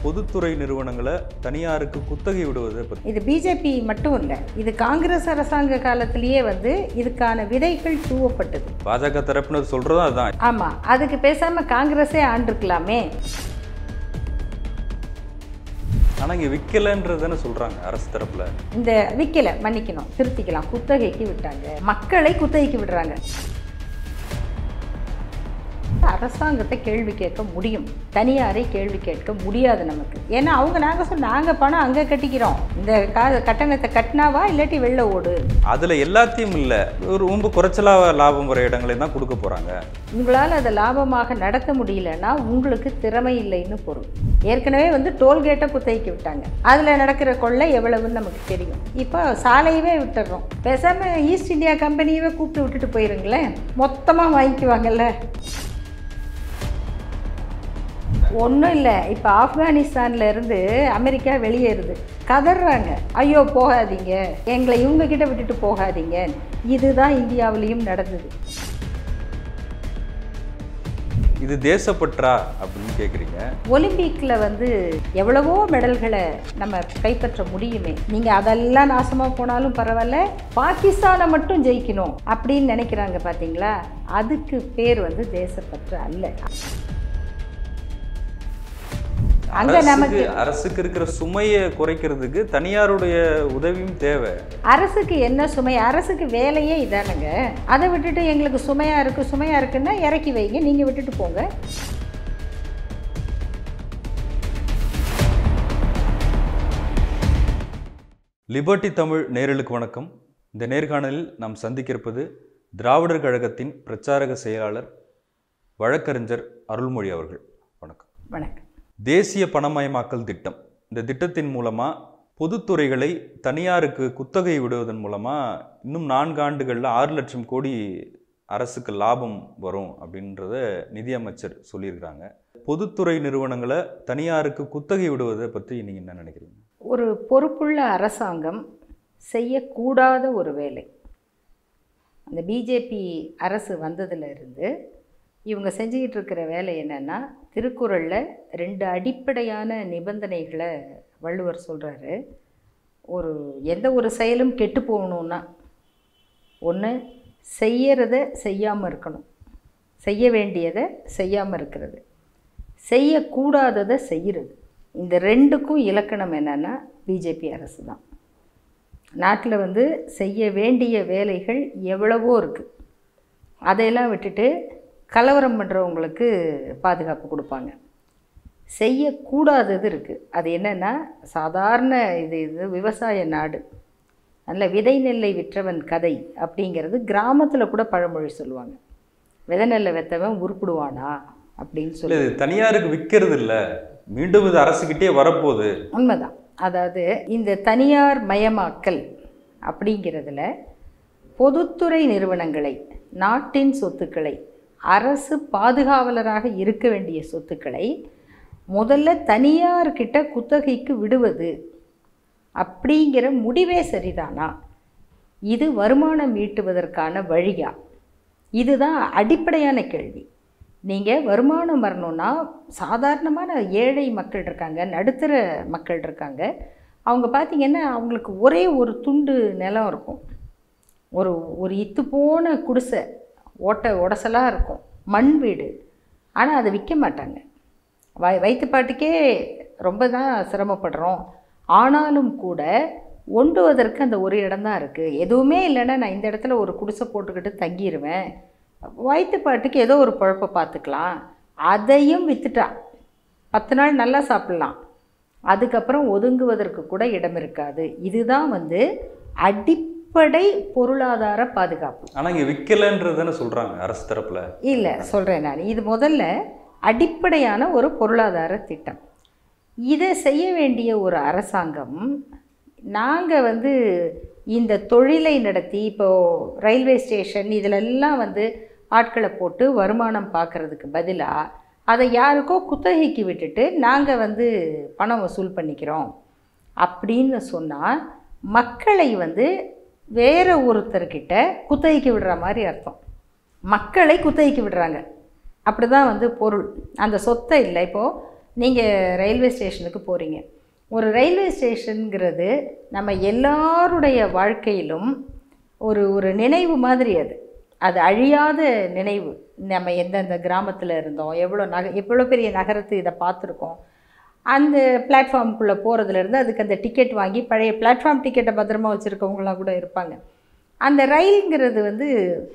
பொதுத்துறை நிறுவனங்களை தனியாருக்கு குத்தகை விடுவது பற்றி. இது பிஜேபி மட்டும் இல்லை, இது காங்கிரஸ் அரசாங்க காலத்திலேயே இதுக்கான விதைகள் தூவப்பட்டது. பாஜக தரப்பினர் சொல்றதும் அதுதான். ஆமாம், அதுக்கு பேசாமல் காங்கிரஸே ஆண்டிருக்கலாமே. ஆனால் இங்கே விற்கலைன்றதுன்னு சொல்கிறாங்க அரசு தரப்பில். இந்த விற்கலை, மன்னிக்கணும், திருத்திக்கலாம், குத்தகைக்கு விட்டாங்க, மக்களை குத்தகைக்கு விடுறாங்க. அரசாங்கத்தை கேள்வி கேட்க முடியும், தனியாரை கேள்வி கேட்க முடியாது நமக்கு. ஏன்னா அவங்க நாங்கள் பணம் அங்கே கட்டிக்கிறோம், இந்த கட்டணத்தை கட்டினாவா இல்லாட்டி வெளில ஓடு. அதில் எல்லாத்தையும் இல்லை, ஒரு ரொம்ப குறைச்சலாக லாபம் வர இடங்களை தான் கொடுக்க போகிறாங்க. உங்களால் அதை லாபமாக நடத்த முடியலன்னா உங்களுக்கு திறமை இல்லைன்னு பொருள். ஏற்கனவே டோல்கேட்டை குத்தகைக்கு விட்டாங்க, அதில் நடக்கிற கொள்ளை எவ்வளவுன்னு நமக்கு தெரியும். இப்போ சாலையவே விட்டுடுறோம், பேசாமல் ஈஸ்ட் இந்தியா கம்பெனியவே கூப்பிட்டு விட்டுட்டு போயிருங்களேன், மொத்தமாக வாங்கிக்குவாங்கல்ல. ஒன்றும் இல்லை, இப்போ ஆப்கானிஸ்தானில் இருந்து அமெரிக்கா வெளியேறுது, கதறாங்க, ஐயோ போகாதீங்க, எங்களை இவங்கக்கிட்ட விட்டுட்டு போகாதீங்க. இதுதான் இந்தியாவிலையும் நடந்தது. இது தேசப்பற்றா அப்படின்னு கேட்குறீங்க. ஒலிம்பிக்கில் எவ்வளவோ மெடல்களை நம்ம கைப்பற்ற முடியுமே, நீங்கள் அதெல்லாம் நாசமாக போனாலும் பரவாயில்ல, பாகிஸ்தானை மட்டும் ஜெயிக்கணும் அப்படின்னு நினைக்கிறாங்க பார்த்தீங்களா? அதுக்கு பேர் தேசப்பற்று அல்ல. அங்கே நமக்கு அரசுக்கு இருக்கிற சுமையை குறைக்கிறதுக்கு தனியாருடைய உதவியும் தேவை. அரசுக்கு என்ன சுமை? அரசுக்கு வேலையே இதானுங்க. அதை விட்டுட்டு எங்களுக்கு சுமையாக இருக்குன்னா இறக்கி வைங்க, நீங்கள் விட்டுட்டு போங்க. லிபர்ட்டி தமிழ் நேயர்களுக்கு வணக்கம். இந்த நேர்காணலில் நாம் சந்திக்கிருப்பது திராவிடர் கழகத்தின் பிரச்சாரக செயலாளர் வழக்கறிஞர் அருள்மொழி அவர்கள். வணக்கம். வணக்கம். தேசிய பணமயமாக்கல் திட்டம், இந்த திட்டத்தின் மூலமாக பொதுத்துறைகளை தனியாருக்கு குத்தகை விடுவதன் மூலமாக இன்னும் 4 ஆண்டுகளில் 6 லட்சம் கோடி அரசுக்கு லாபம் வரும் அப்படின்றத நிதியமைச்சர் சொல்லியிருக்கிறாங்க. பொதுத்துறை நிறுவனங்களை தனியாருக்கு குத்தகை விடுவதை பற்றி நீங்கள் என்ன நினைக்கிறீங்க? ஒரு பொறுப்புள்ள அரசாங்கம் செய்யக்கூடாத ஒரு வேலை. அந்த பிஜேபி அரசு வந்ததிலிருந்து இவங்க செஞ்சுக்கிட்டு இருக்கிற வேலை என்னென்னா, திருக்குறளில் 2 அடிப்படையான நிபந்தனைகளை வள்ளுவர் சொல்கிறாரு. எந்த ஒரு செயலும் கெட்டு போகணுன்னா, ஒன்று செய்யறதை செய்யாமல் இருக்கணும், செய்ய வேண்டியதை செய்யாமல் இருக்கிறது, செய்யக்கூடாததை செய்கிறது. இந்த 2க்கும் இலக்கணம் என்னென்னா பிஜேபி அரசு தான். நாட்டில் செய்ய வேண்டிய வேலைகள் எவ்வளவோ இருக்குது, அதையெல்லாம் விட்டுட்டு கலவரம் பண்ணுறவங்களுக்கு பாதுகாப்பு கொடுப்பாங்க. செய்யக்கூடாதது இருக்குது, அது என்னென்னா சாதாரண இது விவசாய நாடு, நல்ல விதை நெல்லை விற்றவன் கதை அப்படிங்கிறது கிராமத்தில் கூட பழமொழி சொல்லுவாங்க. விதை நெல்லை விற்றவன் உருப்பிடுவானா அப்படின்னு சொல்லி. தனியாருக்கு விற்கிறது இல்லை, மீண்டும் இது அரசுக்கிட்டே வரப்போகுது. உண்மைதான். அதாவது இந்த தனியார் மயமாக்கல் அப்படிங்கிறதுல பொதுத்துறை நிறுவனங்களை, நாட்டின் சொத்துக்களை, அரசு பாதுகாவலராக இருக்க வேண்டிய சொத்துக்களை முதல்ல தனியார்கிட்ட குத்தகைக்கு விடுவது அப்படிங்கிற முடிவே சரிதானா? இது வருமானம் ஈட்டுவதற்கான வழியா? இதுதான் அடிப்படையான கேள்வி. நீங்கள் வருமானம் வரணுன்னா, சாதாரணமான ஏழை மக்கள் இருக்காங்க, நடுத்தர மக்கள் இருக்காங்க, அவங்க பார்த்திங்கன்னா அவங்களுக்கு ஒரே ஒரு துண்டு நிலம் இருக்கும், ஒரு இத்து போன குடிசை, உடசலாக இருக்கும், மண் வீடு. ஆனால் அதை விற்க மாட்டாங்க. வயிற்றுப்பாட்டுக்கே ரொம்ப தான் சிரமப்படுறோம். ஆனாலும் கூட ஒண்டுவதற்கு அந்த ஒரு இடம்தான் இருக்குது. எதுவுமே இல்லைன்னா நான் இந்த இடத்துல ஒரு குடிசை போட்டுக்கிட்டு தங்கிடுவேன், வயிற்றுப்பாட்டுக்கு ஏதோ ஒரு குழப்ப பார்த்துக்கலாம், அதையும் விற்றுட்டா 10 நாள் நல்லா சாப்பிட்லாம், அதுக்கப்புறம் ஒதுங்குவதற்கு கூட இடம் இருக்காது. இதுதான் அடிப்படை பொருளாதார பாதுகாப்பு. ஆனால் இங்கே விற்கலைன்றதுன்னு சொல்கிறாங்க அரசு தரப்பில். இல்லை, சொல்கிறேன் நான். இது முதல்ல அடிப்படையான ஒரு பொருளாதார திட்டம். இதை செய்ய வேண்டிய ஒரு அரசாங்கம், நாங்கள் இந்த தொழிலை நடத்தி இப்போது ரயில்வே ஸ்டேஷன் இதிலெல்லாம் ஆட்களை போட்டு வருமானம் பார்க்குறதுக்கு பதிலாக அதை யாருக்கோ குத்தகைக்கு விட்டுட்டு நாங்கள் பணம் வசூல் பண்ணிக்கிறோம் அப்படின்னு சொன்னால் மக்களை வேறு ஒருத்தர்கிட்ட குத்தகைக்கு விடுற மாதிரி அர்த்தம். மக்களை குத்தகைக்கு விடுறாங்க, அப்படி தான் பொருள். அந்த சொத்தை இல்லை. இப்போது நீங்கள் ரயில்வே ஸ்டேஷனுக்கு போகிறீங்க. ஒரு ரயில்வே ஸ்டேஷனுங்கிறது நம்ம எல்லாருடைய வாழ்க்கையிலும் ஒரு ஒரு நினைவு மாதிரி. அது அழியாத நினைவு. நம்ம எந்தெந்த கிராமத்தில் இருந்தோம், எவ்வளோ பெரிய நகரத்து இதை பார்த்துருக்கோம். அந்த பிளாட்ஃபார்முக்குள்ளே போகிறதுலேருந்து அதுக்கு அந்த டிக்கெட் வாங்கி பழைய பிளாட்ஃபார்ம் டிக்கெட்டை பத்திரமா வச்சுருக்கவங்களாம் கூட இருப்பாங்க. அந்த ரயிலுங்கிறது வந்து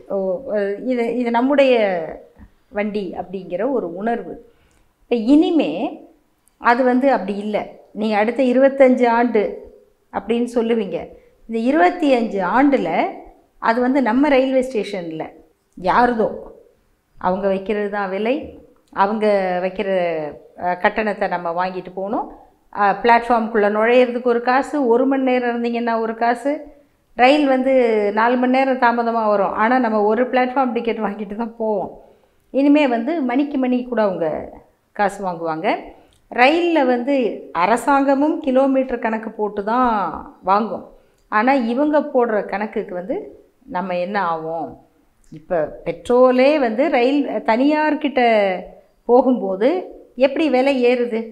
இது நம்முடைய வண்டி அப்படிங்கிற ஒரு உணர்வு. இப்போ இனிமே அது வந்து அப்படி இல்லை. நீங்கள் அடுத்த 25 ஆண்டு அப்படின்னு சொல்லுவீங்க. இந்த 25 ஆண்டில் அது வந்து நம்ம ரயில்வே ஸ்டேஷனில் யாருதோ அவங்க வைக்கிறது தான் விலை, அவங்க வைக்கிற கட்டணத்தை நம்ம வாங்கிட்டு போகணும். பிளாட்ஃபார்முக்குள்ளே நுழையிறதுக்கு ஒரு காசு, 1 மணி நேரம் இருந்தீங்கன்னா ஒரு காசு. ரயில் வந்து 4 மணி நேரம் தாமதமாக வரும், ஆனால் நம்ம ஒரு பிளாட்ஃபார்ம் டிக்கெட் வாங்கிட்டு தான் போவோம். இனிமேல் வந்து மணிக்கு கூட அவங்க காசு வாங்குவாங்க. ரயிலில் வந்து அரசாங்கமும் கிலோமீட்டர் கணக்கு போட்டு தான் வாங்கும். ஆனால் இவங்க போடுற கணக்குக்கு வந்து நம்ம என்ன ஆகும்? இப்போ பெட்ரோலே வந்து ரயில் தனியார்கிட்ட போகும்போது எப்படி விலை ஏறுது?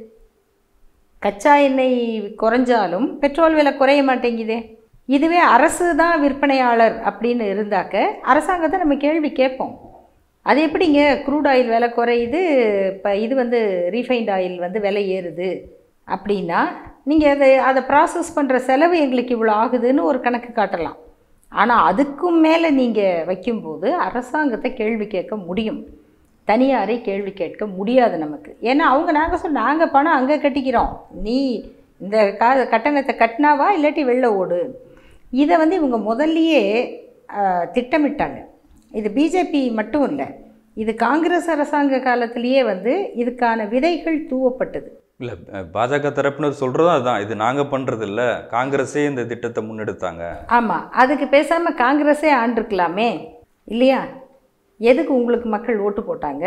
கச்சா எண்ணெய் குறைஞ்சாலும் பெட்ரோல் விலை குறைய மாட்டேங்குதே. இதுவே அரசு தான் விற்பனையாளர் அப்படின்னு இருந்தாக்க அரசாங்கத்தை நம்ம கேள்வி கேட்போம். அது எப்படிங்க க்ரூட் ஆயில் விலை குறையுது, இப்போ இது வந்து ரீஃபைண்ட் ஆயில் வந்து விலை ஏறுது அப்படின்னா நீங்கள் அதை ப்ராசஸ் பண்ணுற செலவு எங்களுக்கு இவ்வளோ ஆகுதுன்னு ஒரு கணக்கு காட்டலாம். ஆனால் அதுக்கும் மேலே நீங்கள் வைக்கும்போது அரசாங்கத்தை கேள்வி கேட்க முடியும், தனியாரை கேள்வி கேட்க முடியாது நமக்கு. ஏன்னா அவங்க நாங்கள் பணம் அங்கே கட்டிக்கிறோம், நீ இந்த கட்டணத்தை கட்டினாவா இல்லாட்டி வெளில ஓடு. இதை வந்து இவங்க முதல்லையே திட்டமிட்டாங்க. இது பிஜேபி மட்டும் இல்லை, இது காங்கிரஸ் அரசாங்க காலத்திலேயே வந்து இதுக்கான விதைகள் தூவப்பட்டது. இல்லை, பாஜக தரப்பினர் சொல்கிறதும் அதுதான், இது நாங்கள் பண்ணுறது இல்லை, காங்கிரஸே இந்த திட்டத்தை முன்னெடுத்தாங்க. ஆமாம், அதுக்கு பேசாமல் காங்கிரஸே ஆண்டிருக்கலாமே இல்லையா? எதுக்கு உங்களுக்கு மக்கள் ஓட்டு போட்டாங்க?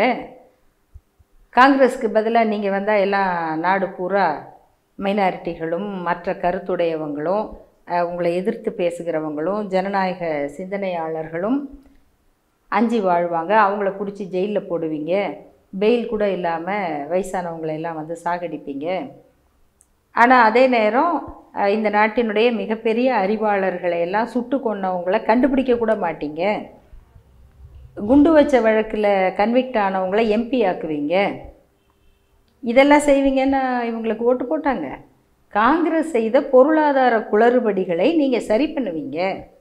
காங்கிரஸுக்கு பதிலாக நீங்கள் வந்தால் எல்லாம் நாடு பூரா மைனாரிட்டிகளும் மற்ற கருத்துடையவங்களும் உங்களை எதிர்த்து பேசுகிறவங்களும் ஜனநாயக சிந்தனையாளர்களும் அஞ்சி வாழ்வாங்க. அவங்கள பிடிச்சி ஜெயிலில் போடுவீங்க, பெயில் கூட இல்லாமல் வயசானவங்களெல்லாம் வந்து சாகடிப்பீங்க. ஆனால் அதே நேரம் இந்த நாட்டினுடைய மிகப்பெரிய அறிவாளர்களை எல்லாம் சுட்டு கொண்டவங்களை கண்டுபிடிக்க கூட மாட்டீங்க. குண்டு வச்ச வழக்கில் கன்விக்ட் ஆனவங்களை எம்பி ஆக்குவீங்க. இதெல்லாம் செய்வீங்கன்னா இவங்களுக்கு ஓட்டு போட்டாங்க. காங்கிரஸ் செய்த பொருளாதார குளறுபடிகளை நீங்கள் சரி பண்ணுவீங்க.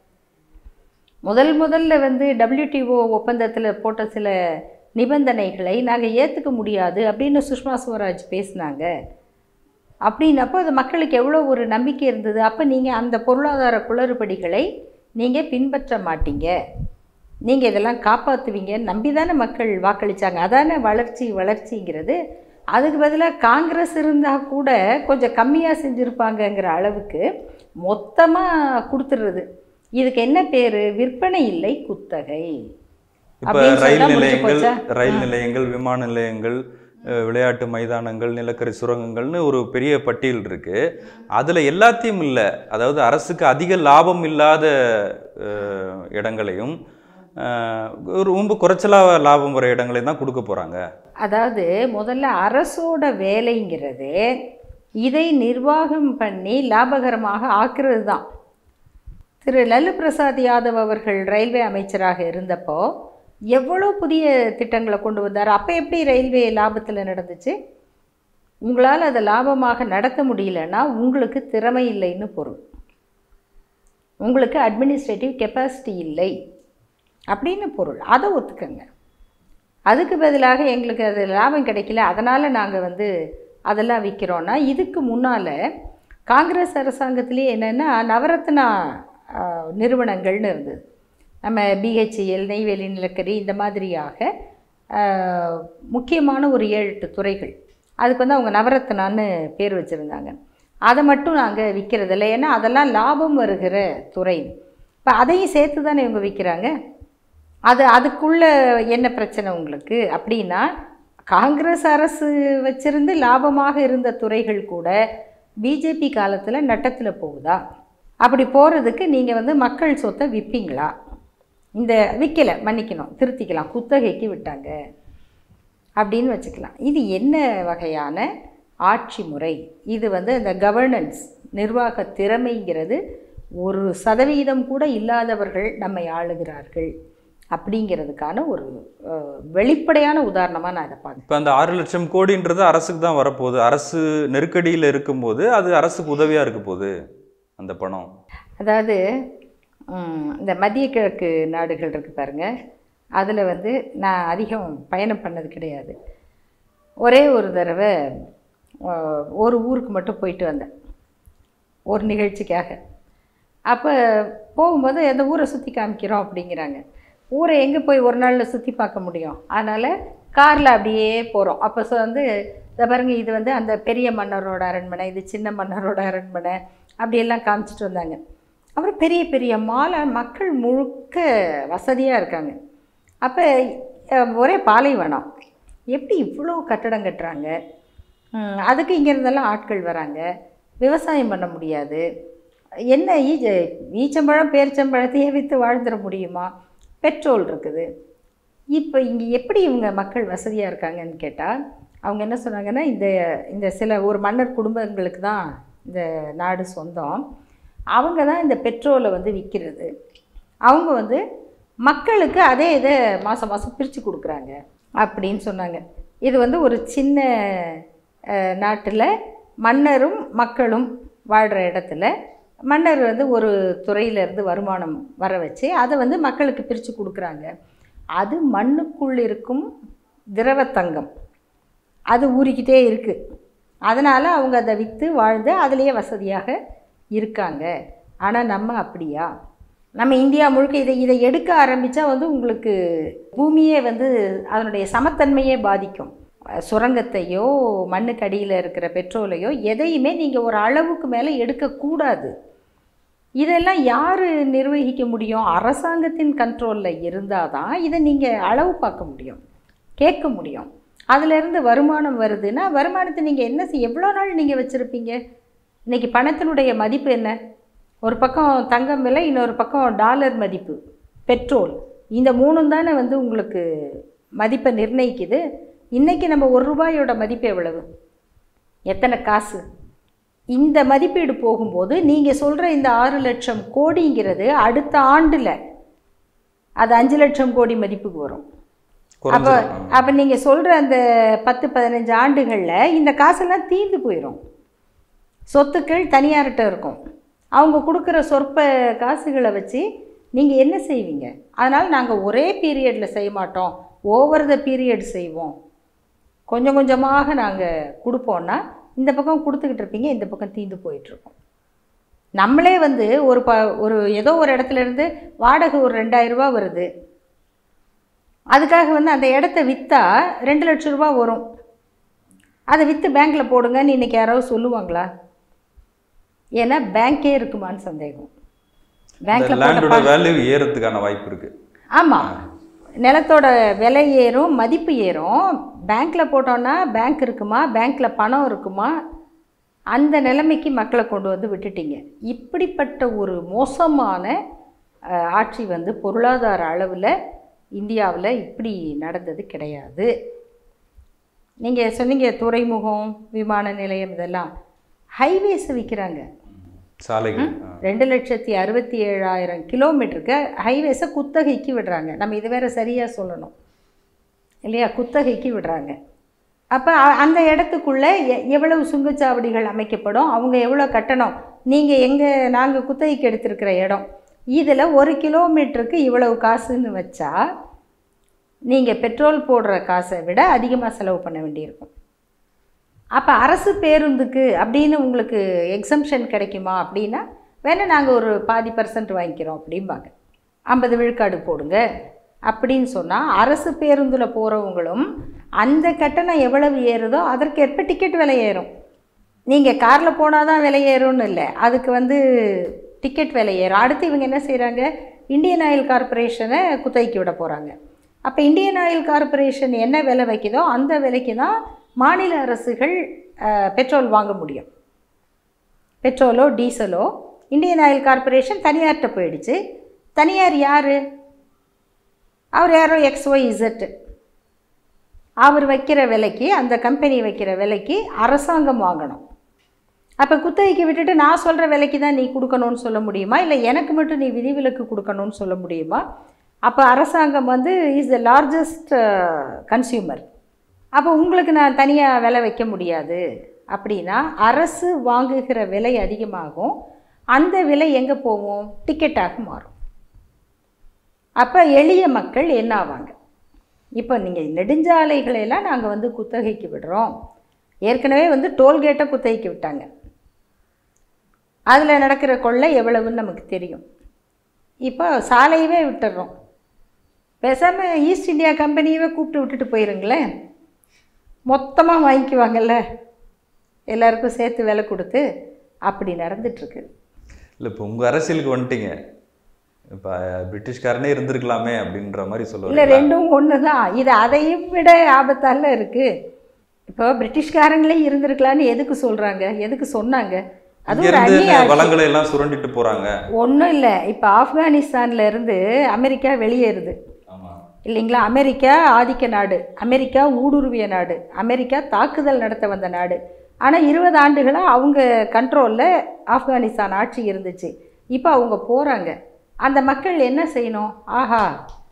முதல்ல வந்து WTO ஒப்பந்தத்தில் போட்ட சில நிபந்தனைகளை நாங்கள் ஏற்றுக்க முடியாது அப்படின்னு சுஷ்மா ஸ்வராஜ் பேசினாங்க. அப்படின்னப்போ அது மக்களுக்கு எவ்வளோ ஒரு நம்பிக்கை இருந்தது. அப்போ நீங்கள் அந்த பொருளாதார குளறுபடிகளை நீங்கள் பின்பற்ற மாட்டீங்க, நீங்கள் இதெல்லாம் காப்பாற்றுவீங்கன்னு நம்பி தானே மக்கள் வாக்களித்தாங்க. அதானே வளர்ச்சிங்கிறது. அதுக்கு பதிலாக காங்கிரஸ் இருந்தால் கூட கொஞ்சம் கம்மியாக செஞ்சுருப்பாங்கங்கிற அளவுக்கு மொத்தமாக கொடுத்துடுறது. இதுக்கு என்ன பேர்? விற்பனை இல்லை, குத்தகை. இப்போ ரயில் நிலையங்கள், விமான நிலையங்கள், விளையாட்டு மைதானங்கள், நிலக்கரி சுரங்கங்கள்னு ஒரு பெரிய பட்டியல் இருக்குது. அதில் எல்லாத்தையும் இல்லை, அதாவது அரசுக்கு அதிக லாபம் இல்லாத இடங்களையும் ரொம்ப குறைச்சலாக லாபம் வர இடங்களையும் தான் கொடுக்க போகிறாங்க. அதாவது முதல்ல அரசோட வேலைங்கிறது இதை நிர்வாகம் பண்ணி லாபகரமாக ஆக்குறது தான். திரு லல்லு பிரசாத் யாதவ் அவர்கள் ரயில்வே அமைச்சராக இருந்தப்போ எவ்வளோ புதிய திட்டங்களை கொண்டு வந்தார். அப்போ எப்படி ரயில்வே லாபத்தில் நடந்துச்சு? உங்களால் அதை லாபமாக நடத்த முடியலன்னா உங்களுக்கு திறமை இல்லைன்னு பொருள், உங்களுக்கு அட்மினிஸ்ட்ரேட்டிவ் கெப்பாசிட்டி இல்லை அப்படின்னு பொருள். அதை ஒத்துக்கங்க. அதுக்கு பதிலாக எங்களுக்கு அது லாபம் கிடைக்கல, அதனால் நாங்கள் வந்து அதெல்லாம் விற்கிறோன்னா, இதுக்கு முன்னால் காங்கிரஸ் அரசாங்கத்திலே என்னென்னா நவரத்னா நிறுவனங்கள்னு இருந்தது. நம்ம BHEL, நெய்வேலி நிலக்கரி, இந்த மாதிரியாக முக்கியமான ஒரு 7-8 துறைகள். அதுக்கு வந்து அவங்க நவரத்னான்னு பேர் வச்சுருந்தாங்க. அதை மட்டும் நாங்கள் விற்கிறதில்ல, ஏன்னா அதெல்லாம் லாபம் வருகிற துறை. இப்போ அதையும் சேர்த்து தானே இவங்க விற்கிறாங்க. அதுக்குள்ளே என்ன பிரச்சனை உங்களுக்கு அப்படின்னா, காங்கிரஸ் அரசு வச்சிருந்து லாபமாக இருந்த துறைகள் கூட பிஜேபி காலத்தில் நட்டத்தில் போகுதா? அப்படி போகிறதுக்கு நீங்கள் வந்து மக்கள் சொத்தை விற்பீங்களா? இந்த விற்கலை, மன்னிக்கணும், திருத்திக்கலாம், குத்தகைக்கு விட்டாங்க அப்படின்னு வச்சுக்கலாம். இது என்ன வகையான ஆட்சி முறை, இது வந்து இந்த கவர்னன்ஸ், நிர்வாக திறமைங்கிறது 1% கூட இல்லாதவர்கள் நம்மை ஆளுகிறார்கள் அப்படிங்கிறதுக்கான ஒரு வெளிப்படையான உதாரணமாக நான் இதை பார்க்குறேன். இப்போ அந்த 6 லட்சம் கோடின்றது அரசுக்கு தான் வரப்போகுது. அரசு நெருக்கடியில் இருக்கும்போது அது அரசுக்கு உதவியாக இருக்க போகுது அந்த பணம். அதாவது இந்த மத்திய கிழக்கு நாடுகள் இருக்குது பாருங்கள், அதில் வந்து நான் அதிகம் பயணம் பண்ணது கிடையாது. ஒரே ஒரு தடவை ஒரு ஊருக்கு மட்டும் போயிட்டு வந்தேன் ஒரு நிகழ்ச்சிக்காக. அப்போ போகும்போது அந்த ஊரை சுற்றி காமிக்கிறோம் அப்படிங்கிறாங்க. ஊரை எங்கே போய் ஒரு நாளில் சுற்றி பார்க்க முடியும்? அதனால் காரில் அப்படியே போகிறோம். அப்போ வந்து இதை பாருங்கள், இது வந்து அந்த பெரிய மன்னரோட அரண்மனை, இது சின்ன மன்னரோட அரண்மனை, அப்படியெல்லாம் காமிச்சிட்டு வந்தாங்க. அப்புறம் பெரிய பெரிய மாலை, மக்கள் முழுக்க வசதியாக இருக்காங்க. அப்போ ஒரே பாலைவனம், எப்படி இவ்வளோ கட்டடம் கட்டுறாங்க? அதுக்கு இங்கேருந்தெல்லாம் ஆட்கள் வராங்க. விவசாயம் பண்ண முடியாது. என்ன ஈச்சம்பழம் பேரிச்சம்பழத்தையே விற்று வாழ்ந்துட முடியுமா? பெட்ரோல் இருக்குது. இப்போ இங்கே எப்படி இவங்க மக்கள் வசதியாக இருக்காங்கன்னு கேட்டால் அவங்க என்ன சொன்னாங்கன்னா, இந்த சில ஒரு மன்னர் குடும்பங்களுக்கு தான் இந்த நாடு சொந்தம். அவங்க தான் இந்த பெட்ரோலை வந்து விற்கிறது. அவங்க வந்து மக்களுக்கு அதே இதை மாதம் மாதம் பிரித்து கொடுக்குறாங்க அப்படின்னு சொன்னாங்க. இது வந்து ஒரு சின்ன நாட்டில் மன்னரும் மக்களும் வாழ்கிற இடத்துல மன்னர் வந்து ஒரு துறையிலேருந்து வருமானம் வர வச்சு அதை வந்து மக்களுக்கு பிரித்து கொடுக்குறாங்க. அது மண்ணுக்குள் இருக்கும் திரவத்தங்கம், அது ஊறிக்கிட்டே இருக்குது. அதனால் அவங்க அதை விற்று வாழ்ந்து அதிலேயே வசதியாக இருக்காங்க. ஆனால் நம்ம அப்படியா? நம்ம இந்தியா முழுக்க இதை எடுக்க ஆரம்பித்தா வந்து உங்களுக்கு பூமியே வந்து அதனுடைய சமத்தன்மையே பாதிக்கும். சுரங்கத்தையோ மண்ணுக்கு அடியில் இருக்கிற பெட்ரோலையோ எதையுமே நீங்கள் ஒரு அளவுக்கு மேலே எடுக்கக்கூடாது. இதெல்லாம் யார் நிர்வகிக்க முடியும்? அரசாங்கத்தின் கண்ட்ரோலில் இருந்தால் தான் இதை நீங்கள் அளவு பார்க்க முடியும், கேட்க முடியும். அதிலேருந்து வருமானம் வருதுன்னா வருமானத்தை நீங்கள் என்ன எவ்வளோ நாள் நீங்கள் வச்சுருப்பீங்க? இன்றைக்கி பணத்தினுடைய மதிப்பு என்ன? ஒரு பக்கம் தங்கம் விலை, இன்னொரு பக்கம் டாலர் மதிப்பு, பெட்ரோல், இந்த மூணும் தானே வந்து உங்களுக்கு மதிப்பை நிர்ணயிக்குது. இன்றைக்கி நம்ம ₹1 மதிப்பு எவ்வளவு? எத்தனை காசு? இந்த மதிப்பீடு போகும்போது நீங்கள் சொல்கிற இந்த 6 லட்சம் கோடிங்கிறது அடுத்த ஆண்டில் அது 5 லட்சம் கோடி மதிப்புக்கு வரும். அப்போ நீங்கள் சொல்கிற அந்த 10-15 ஆண்டுகளில் இந்த காசெல்லாம் தீர்ந்து போயிடும். சொத்துக்கள் தனியார்கிட்ட இருக்கும். அவங்க கொடுக்குற சொற்ப காசுகளை வச்சு நீங்கள் என்ன செய்வீங்க? அதனால் நாங்கள் ஒரே பீரியடில் செய்ய மாட்டோம், ஓவர் த பீரியட் செய்வோம், கொஞ்சம் கொஞ்சமாக நாங்கள் கொடுப்போன்னா இந்த பக்கம் கொடுத்துக்கிட்டு இருப்பீங்க, இந்த பக்கம் தீர்ந்து போயிட்டுருக்கோம். நம்மளே வந்து ஒரு ஏதோ ஒரு இடத்துலேருந்து வாடகை ஒரு ₹2000 வருது. அதுக்காக வந்து அந்த இடத்த விற்றா ₹2 லட்சம் வரும். அதை விற்று பேங்க்கில் போடுங்கன்னு இன்றைக்கி யாராவது சொல்லுவாங்களா? ஏன்னா பேங்க்கே இருக்குமான்னு சந்தேகம். பேங்க்கில் வேல்யூ ஏறதுக்கான வாய்ப்பு இருக்குது. ஆமாம், நிலத்தோட விலை ஏறும், மதிப்பு ஏறும். பேங்க்கில் போட்டோன்னா பேங்க் இருக்குமா, பேங்க்கில் பணம் இருக்குமா, அந்த நிலைமைக்கு மக்களை கொண்டு வந்து விட்டுட்டீங்க. இப்படிப்பட்ட ஒரு மோசமான ஆட்சி வந்து பொருளாதார அளவில் இந்தியாவில் இப்படி நடந்தது கிடையாது. நீங்கள் சொன்னீங்க துறைமுகம், விமான நிலையம், இதெல்லாம் ஹைவேஸ் விற்கிறாங்க. சாலைகள் 2,67,000 கிலோமீட்டருக்கு ஹைவேஸை குத்தகைக்கு விடுறாங்க. நம்ம இது வேறு சரியாக சொல்லணும் இல்லையா? குத்தகைக்கு விடுறாங்க. அப்போ அந்த இடத்துக்குள்ளே எவ்வளவு சுங்கச்சாவடிகள் அமைக்கப்படும், அவங்க எவ்வளோ கட்டணம், நீங்கள் நாங்கள் குத்தகைக்கு எடுத்துருக்கிற இடம், இதில் 1 கிலோமீட்டருக்கு இவ்வளவு காசுன்னு வச்சா நீங்கள் பெட்ரோல் போடுற காசை விட அதிகமாக செலவு பண்ண வேண்டியிருக்கும். அப்போ அரசு பேருந்துக்கு அப்படின்னு உங்களுக்கு எக்ஸம்ஷன் கிடைக்குமா அப்படின்னா வேணால் நாங்கள் ஒரு 20% வாங்கிக்கிறோம் அப்படிம்பாங்க. 50 விழுக்காடு போடுங்க அப்படின்னு சொன்னால் அரசு பேருந்தில் போகிறவங்களும் அந்த கட்டணம் எவ்வளவு ஏறுதோ அதற்கேற்ப டிக்கெட் விலை ஏறும். நீங்கள் காரில் போனால் தான் விலை ஏறும்னு இல்லை, அதுக்கு வந்து டிக்கெட் விலை ஏறும். அடுத்து இவங்க என்ன செய்கிறாங்க? இந்தியன் ஆயில் கார்பரேஷனை குத்தகைக்கு விட போகிறாங்க. அப்போ இந்தியன் ஆயில் கார்பரேஷன் என்ன விலை வைக்குதோ அந்த விலைக்கு தான் மாநில அரசுகள் பெட்ரோல் வாங்க முடியும். பெட்ரோலோ டீசலோ இந்தியன் ஆயில் கார்பரேஷன் தனியார்கிட்ட போயிடுச்சு. தனியார் யார்? அவர் யாரோ XYZ. அவர் வைக்கிற விலைக்கு, அந்த கம்பெனி வைக்கிற விலைக்கு அரசாங்கம் வாங்கணும். அப்போ குத்தகைக்கு விட்டுட்டு நான் சொல்கிற விலைக்கு தான் நீ கொடுக்கணும்னு சொல்ல முடியுமா? இல்லை எனக்கு மட்டும் நீ விதிவிலக்கு கொடுக்கணும்னு சொல்ல முடியுமா? அப்போ அரசாங்கம் வந்து இஸ் த லார்ஜஸ்ட் கன்சியூமர். அப்போ உங்களுக்கு நான் தனியாக விலை வைக்க முடியாது அப்படின்னா அரசு வாங்குகிற விலை அதிகமாகும். அந்த விலை எங்கே போகும்? டிக்கெட்டாக மாறும். அப்போ எளிய மக்கள் என்ன ஆவாங்க? இப்போ நீங்கள் நெடுஞ்சாலைகளெல்லாம் நாங்கள் வந்து குத்தகைக்கு விடுறோம். ஏற்கனவே வந்து டோல்கேட்டை குத்தகைக்கு விட்டாங்க. அதில் நடக்கிற கொள்ளை எவ்வளவுன்னு நமக்கு தெரியும். இப்போ சாலையவே விட்டுடுறோம். பேசாமல் ஈஸ்ட் இந்தியா கம்பெனியவே கூப்பிட்டு விட்டுட்டு போயிருங்களேன். மொத்தமாக வாங்கிக்குவாங்கல்ல, எல்லாருக்கும் சேர்த்து விலை கொடுத்து. அப்படி நடந்துட்டுருக்கு. இல்லை, இப்போ உங்கள் அரசியலுக்கு வந்துட்டீங்க, இப்போ பிரிட்டிஷ்காரனே இருந்திருக்கலாமே அப்படின்ற மாதிரி சொல்லுவாங்க. இல்லை, ரெண்டும் ஒன்று தான். இது அதையும் விட ஆபத்தால இருக்குது. இப்போ பிரிட்டிஷ்காரங்களே இருந்திருக்கலான்னு எதுக்கு சொல்கிறாங்க? எதுக்கு சொன்னாங்க? அது ஒரு வளங்களை எல்லாம் சுரண்டிட்டு போகிறாங்க. ஒன்றும் இல்லை. இப்போ ஆப்கானிஸ்தானில் இருந்து அமெரிக்கா வெளியேறுது இல்லைங்களா? அமெரிக்கா ஆதிக்க நாடு, அமெரிக்கா ஊடுருவிய நாடு, அமெரிக்கா தாக்குதல் நடத்த வந்த நாடு. ஆனால் 20 ஆண்டுகளாக அவங்க கண்ட்ரோலில் ஆப்கானிஸ்தான் ஆட்சி இருந்துச்சு. இப்போ அவங்க போகிறாங்க. அந்த மக்கள் என்ன செய்யணும்? ஆஹா,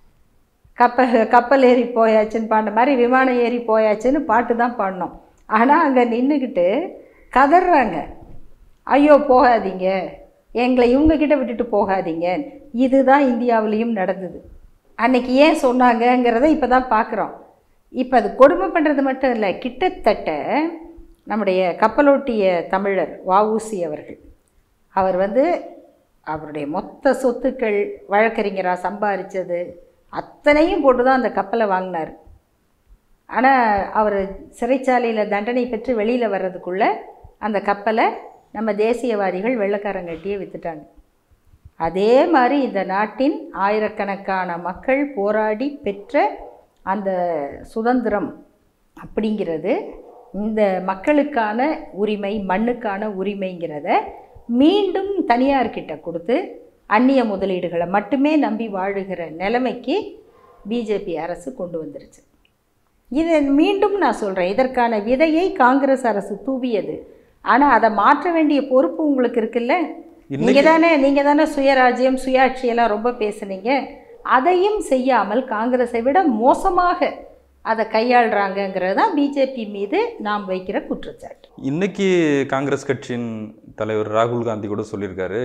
கப்பல் ஏறி போயாச்சுன்னு பாடின மாதிரி விமானம் ஏறி போயாச்சுன்னு பாட்டு தான் பாடினோம். ஆனால் அங்கே நின்றுக்கிட்டு கதறாங்க, ஐயோ போகாதீங்க, எங்களை இவங்கக்கிட்ட விட்டுட்டு போகாதீங்க. இதுதான் இந்தியாவிலையும் நடந்தது. அன்னைக்கு ஏன் சொன்னாங்கங்கிறத இப்போ தான் பார்க்குறோம். இப்போ அது கொடுமை பண்ணுறது மட்டும் இல்லை, கிட்டத்தட்ட நம்முடைய கப்பலோட்டிய தமிழர் வஉசி அவர் வந்து அவருடைய மொத்த சொத்துக்கள் வழக்கறிஞராக சம்பாதிச்சது அத்தனையும் போட்டு தான் அந்த கப்பலை வாங்கினார். ஆனால் அவர் சிறைச்சாலையில் தண்டனை பெற்று வெளியில் வர்றதுக்குள்ளே அந்த கப்பலை நம்ம தேசியவாதிகள் வெள்ளைக்காரங்கட்டியே விற்றுட்டாங்க. அதே மாதிரி இந்த நாட்டின் ஆயிரக்கணக்கான மக்கள் போராடி பெற்ற அந்த சுதந்திரம் அப்படிங்கிறது, இந்த மக்களுக்கான உரிமை, மண்ணுக்கான உரிமைங்கிறத மீண்டும் தனியார்கிட்ட கொடுத்து அந்நிய முதலீடுகளை மட்டுமே நம்பி வாழுகிற நிலைமைக்கு பிஜேபி அரசு கொண்டு வந்துருச்சு. இதை மீண்டும் நான் சொல்கிறேன், இதற்கான விதையை காங்கிரஸ் அரசு தூவியது. ஆனால் அதை மாற்ற வேண்டிய பொறுப்பு உங்களுக்கு இருக்குல்ல. நீங்கள் தானே சுயராஜ்யம் சுயாட்சியெல்லாம் ரொம்ப பேசுனீங்க. அதையும் செய்யாமல் காங்கிரஸை விட மோசமாக அதை கையாளுறாங்கங்கிறது தான் பிஜேபி மீது நாம் வைக்கிற குற்றச்சாட்டு. இன்னைக்கு காங்கிரஸ் கட்சியின் தலைவர் ராகுல் காந்தி கூட சொல்லியிருக்காரு,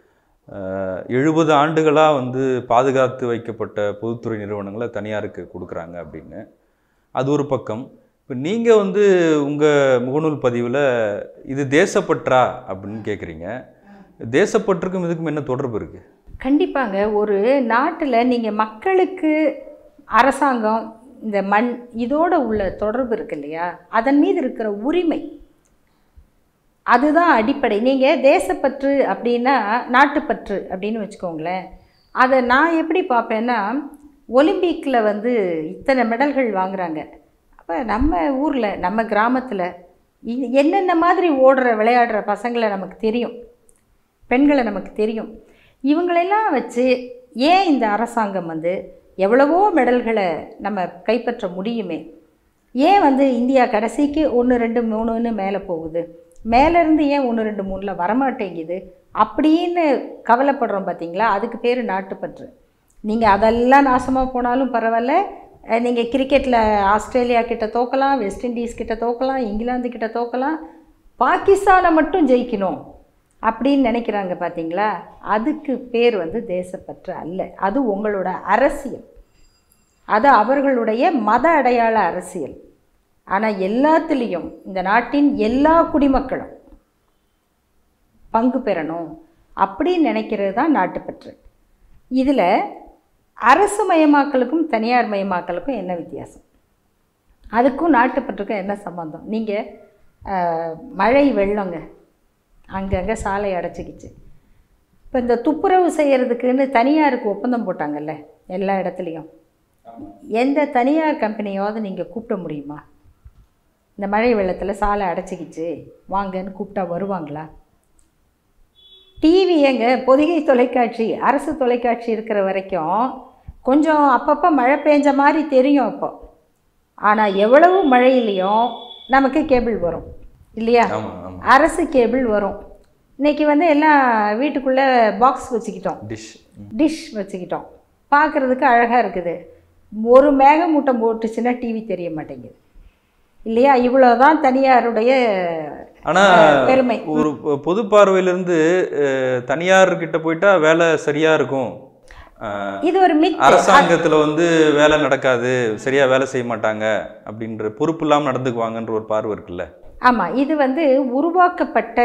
70 ஆண்டுகளாக வந்து பாதுகாத்து வைக்கப்பட்ட பொதுத்துறை நிறுவனங்களை தனியாருக்கு கொடுக்குறாங்க அப்படின்னு. அது ஒரு பக்கம். இப்போ நீங்கள் வந்து உங்கள் முகநூல் பதிவில் இது தேசப்பற்றா அப்படின்னு கேட்குறீங்க. தேசப்பற்றுக்கும் இதுக்கும் என்ன தொடர்பு இருக்குது? கண்டிப்பாங்க. ஒரு நாட்டில் நீங்கள் மக்களுக்கு அரசாங்கம், இந்த மண், இதோட உள்ள தொடர்பு இருக்கு இல்லையா, அதன் மீது இருக்கிற உரிமை, அதுதான் அடிப்படை. நீங்கள் தேசப்பற்று அப்படின்னா நாட்டுப்பற்று அப்படின்னு வச்சுக்கோங்களேன். அதை நான் எப்படி பார்ப்பேன்னா, ஒலிம்பிக்கில் வந்து இத்தனை மெடல்கள் வாங்குகிறாங்க. அப்போ நம்ம ஊரில் நம்ம கிராமத்தில் என்னென்ன மாதிரி விளையாடுற பசங்களை நமக்கு தெரியும், பெண்களை நமக்கு தெரியும். இவங்களெல்லாம் வச்சு ஏன் இந்த அரசாங்கம் வந்து எவ்வளவோ மெடல்களை நம்ம கைப்பற்ற முடியுமே, ஏன் வந்து இந்தியா கடைசிக்கு 1, 2, 3ன்னு மேலே போகுது, மேலேருந்து ஏன் 1, 2, 3ல் வரமாட்டேங்குது அப்படின்னு கவலைப்படுறோம் பார்த்தீங்களா? அதுக்கு பேர் நாட்டுப்பற்று. நீங்கள் அதெல்லாம் நாசமாக போனாலும் பரவாயில்ல, நீங்கள் கிரிக்கெட்டில் ஆஸ்திரேலியா கிட்ட தோக்கலாம், வெஸ்ட் இண்டீஸ் கிட்ட தோக்கலாம், இங்கிலாந்து கிட்ட தோக்கலாம், பாகிஸ்தானை மட்டும் ஜெயிக்கணும் அப்படின்னு நினைக்கிறாங்க பார்த்தீங்களா? அதுக்கு பேர் வந்து தேசப்பற்று அல்ல. அது உங்களோட அரசியல், அது அவர்களுடைய மத அடையாள அரசியல். ஆனால் எல்லாத்துலேயும் இந்த நாட்டின் எல்லா குடிமக்களும் பங்கு பெறணும் அப்படின்னு நினைக்கிறது தான் நாட்டுப்பற்று. இதில் அரசு மயமாக்கலுக்கும் தனியார் மயமாக்கலுக்கும் என்ன வித்தியாசம்? அதுக்கும் நாட்டுப்பற்றுக்கும் என்ன சம்பந்தம்? நீங்கள் மழை வெள்ளங்க, அங்கங்கே சாலை அடைச்சிக்கிச்சு. இப்போ இந்த துப்புரவு செய்கிறதுக்குன்னு தனியாருக்கு ஒப்பந்தம் போட்டாங்கல்ல எல்லா இடத்துலையும். எந்த தனியார் கம்பெனியாவது நீங்கள் கூப்பிட முடியுமா? இந்த மழை வெள்ளத்தில் சாலை அடைச்சிக்கிச்சு வாங்கன்னு கூப்பிட்டா வருவாங்களா? டிவி எங்க, பொதிகை தொலைக்காட்சி, அரசு தொலைக்காட்சி இருக்கிற வரைக்கும் கொஞ்சம் அப்பப்போ மழை பெஞ்ச மாதிரி தெரியும். அப்போ ஆனால் எவ்வளவு மழையிலையும் நமக்கு கேபிள் வரும் இல்லையா? அரசு கேபிள் வரும். இன்றைக்கி வந்து எல்லாம் வீட்டுக்குள்ளே பாக்ஸ் வச்சுக்கிட்டோம், டிஷ் வச்சுக்கிட்டோம், பார்க்குறதுக்கு அழகாக இருக்குது. ஒரு மேகமூட்டம் போட்டுச்சுன்னா டிவி தெரிய மாட்டேங்குது இல்லையா? இவ்வளோதான் தனியாருடைய பெருமை. ஒரு பொது பார்வையிலிருந்து தனியார்கிட்ட போயிட்டா வேலை சரியா இருக்கும், இது ஒரு அரசாங்கத்துல வந்து வேலை நடக்காது, சரியா வேலை செய்ய மாட்டாங்க அப்படின்ற பொறுப்பு இல்லாமல் நடந்துக்குவாங்கன்ற ஒரு பார்வை இருக்குல்ல. ஆமாம், இது வந்து உருவாக்கப்பட்ட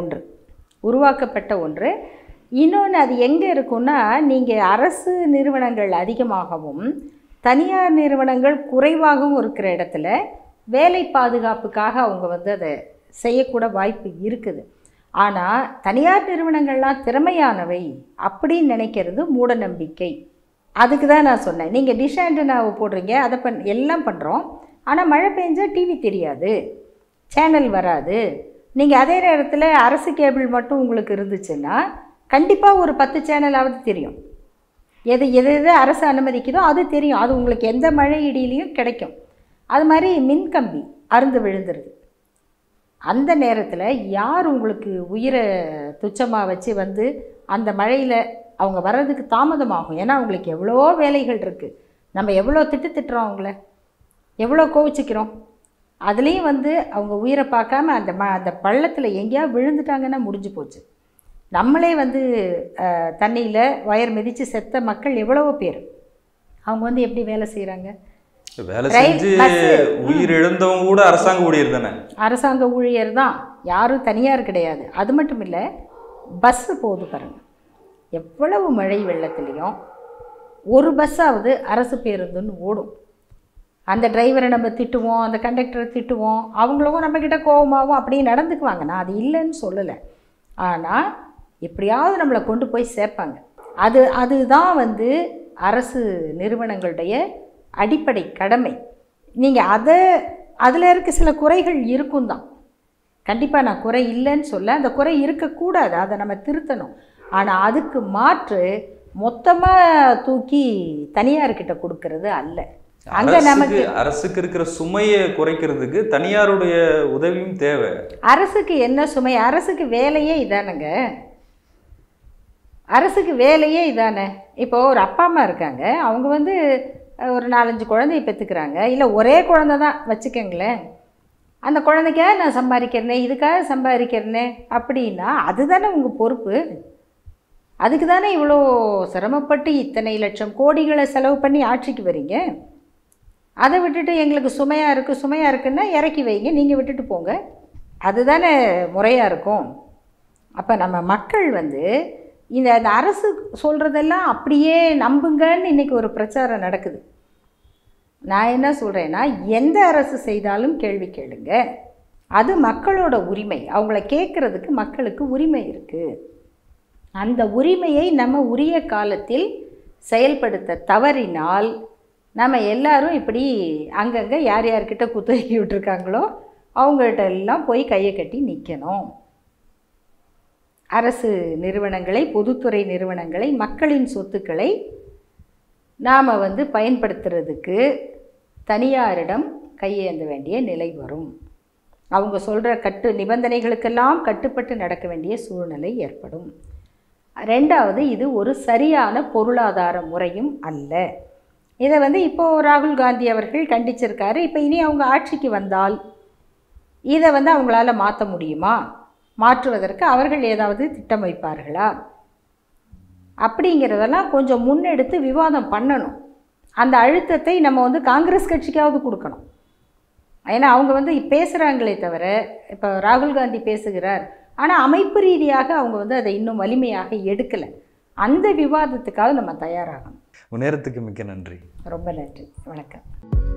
ஒன்று. இன்னொன்று அது எங்கே இருக்குன்னா, நீங்கள் அரசு நிறுவனங்கள் அதிகமாகவும் தனியார் நிறுவனங்கள் குறைவாகவும் இருக்கிற இடத்துல வேலை பாதுகாப்புக்காக அவங்க வந்து அதை செய்யக்கூட வாய்ப்பு இருக்குது. ஆனால் தனியார் நிறுவனங்கள்லாம் திறமையானவை அப்படின்னு நினைக்கிறது மூட நம்பிக்கை. அதுக்கு தான் நான் சொன்னேன், நீங்கள் டிஷ் ஆண்டனாவை போடுறீங்க, அதை எல்லாம் பண்ணுறோம், ஆனால் மழை பெஞ்சால் டிவி தெரியாது, சேனல் வராது. நீங்கள் அதே நேரத்தில் அரசு கேபிள் மட்டும் உங்களுக்கு இருந்துச்சுன்னா கண்டிப்பாக ஒரு 10 சேனலாவது தெரியும். எது அரசு அனுமதிக்குதோ அது தெரியும், அது உங்களுக்கு எந்த மழை இடியிலையும் கிடைக்கும். அது மாதிரி மின்கம்பி அறுந்து விழுந்துருது, அந்த நேரத்தில் யார் உங்களுக்கு உயிரை துச்சமாக வச்சு வந்து அந்த மழையில் அவங்க வர்றதுக்கு தாமதமாகும். ஏன்னா அவங்களுக்கு எவ்வளோ வேலைகள் இருக்குது, நம்ம எவ்வளோ திட்டுறோம், அவங்கள எவ்வளோ கோவிச்சிக்கிறோம். அதுலேயும் வந்து அவங்க உயிரை பார்க்காம அந்த பள்ளத்தில் எங்கேயாவது விழுந்துட்டாங்கன்னா முடிஞ்சு போச்சு. நம்மளே வந்து தண்ணியில் வயர் மிதித்து செத்த மக்கள் எவ்வளவோ பேர், அவங்க வந்து எப்படி வேலை செய்கிறாங்க? வேலை செஞ்சு உயிர் இழந்தவங்க கூட அரசாங்க ஊழியர் தானே. அரசாங்க ஊழியர் தான், யாரும் தனியார் கிடையாது. அது மட்டும் இல்லை, பஸ்ஸு போகுது பாருங்கள், எவ்வளவு மழை வெள்ளத்துலேயும் ஒரு பஸ்ஸாவது அரசு பேருந்துன்னு ஓடும். அந்த டிரைவரை நம்ம திட்டுவோம், அந்த கண்டக்டரை திட்டுவோம், அவங்களும் நம்மக்கிட்ட கோபமாகவும் அப்படியே நடந்துக்குவாங்க. நான் அது இல்லைன்னு சொல்லலை, ஆனால் எப்படியாவது நம்மளை கொண்டு போய் சேர்ப்பாங்க. அதுதான் வந்து அரசு நிறுவனங்களுடைய அடிப்படை கடமை. நீங்கள் அதில் இருக்க சில குறைகள் இருக்கும் தான், கண்டிப்பாக நான் குறை இல்லைன்னு சொல்ல, அந்த குறை இருக்கக்கூடாது, அதை நம்ம திருத்தணும். ஆனால் அதுக்கு மாற்று மொத்தமாக தூக்கி தனியார்கிட்ட கொடுக்கறது அல்ல. அங்கே நமக்கு அரசுக்கு இருக்கிற சுமையை குறைக்கிறதுக்கு தனியாருடைய உதவியும் தேவை. அரசுக்கு என்ன சுமை? அரசுக்கு வேலையே இதானுங்க, அரசுக்கு வேலையே இதானே. இப்போது ஒரு அப்பா அம்மா இருக்காங்க, அவங்க வந்து ஒரு 4-5 குழந்தைய பெற்றுக்கிறாங்க, இல்லை ஒரே குழந்தை தான் வச்சுக்கோங்களேன், அந்த குழந்தைக்காக நான் சம்பாதிக்கிறேனே, இதுக்காக சம்பாதிக்கிறேனே அப்படின்னா அதுதானே உங்கள் பொறுப்பு. அதுக்கு தானே இவ்வளோ சிரமப்பட்டு இத்தனை லட்சம் கோடிகளை செலவு பண்ணி ஆட்சிக்கு வரீங்க. அதை விட்டுட்டு எங்களுக்கு சுமையாக இருக்குன்னா இறக்கி வைங்க, நீங்கள் விட்டுட்டு போங்க, அதுதானே முறையாக இருக்கும். அப்போ நம்ம மக்கள் வந்து இந்த அரசு சொல்கிறதெல்லாம் அப்படியே நம்புங்கன்னு இன்றைக்கி ஒரு பிரச்சாரம் நடக்குது. நான் என்ன சொல்கிறேன்னா, எந்த அரசு செய்தாலும் கேள்வி கேளுங்க, அது மக்களோட உரிமை, அவங்கள கேட்குறதுக்கு மக்களுக்கு உரிமை இருக்குது. அந்த உரிமையை நம்ம உரிய காலத்தில் செயல்படுத்த தவறினால் நம்ம எல்லாரும் இப்படி அங்கங்கே யார் யார்கிட்ட குத்தகை விட்டுருக்காங்களோ அவங்கள்ட்ட எல்லாம் போய் கையை கட்டி நிற்கணும். அரசு நிறுவனங்களை, பொதுத்துறை நிறுவனங்களை, மக்களின் சொத்துக்களை நாம் வந்து பயன்படுத்துறதுக்கு தனியாரிடம் கையேந்த வேண்டிய நிலை வரும். அவங்க சொல்கிற நிபந்தனைகளுக்கெல்லாம் கட்டுப்பட்டு நடக்க வேண்டிய சூழ்நிலை ஏற்படும். 2வது, இது ஒரு சரியான பொருளாதார முறையும் அல்ல. இதை வந்து இப்போது ராகுல் காந்தி அவர்கள் கண்டிச்சிருக்காரு. இப்போ இனி அவங்க ஆட்சிக்கு வந்தால் இதை வந்து அவங்களால மாற்ற முடியுமா? மாற்றுவதற்கு அவர்கள் ஏதாவது திட்டம் வைப்பார்களா? அப்படிங்கிறதெல்லாம் கொஞ்சம் முன்னெடுத்து விவாதம் பண்ணணும். அந்த அழுத்தத்தை நம்ம வந்து காங்கிரஸ் கட்சிக்காவது கொடுக்கணும். ஏன்னா அவங்க வந்து பேசுகிறாங்களே தவிர, இப்போ ராகுல் காந்தி பேசுகிறார், ஆனால் அமைப்பு ரீதியாக அவங்க வந்து அதை இன்னும் வலிமையாக எடுக்கலை. அந்த விவாதத்துக்காக நம்ம தயாராகணும். நேரத்துக்கு மிக்க நன்றி. ரொம்ப நன்றி. வணக்கம்.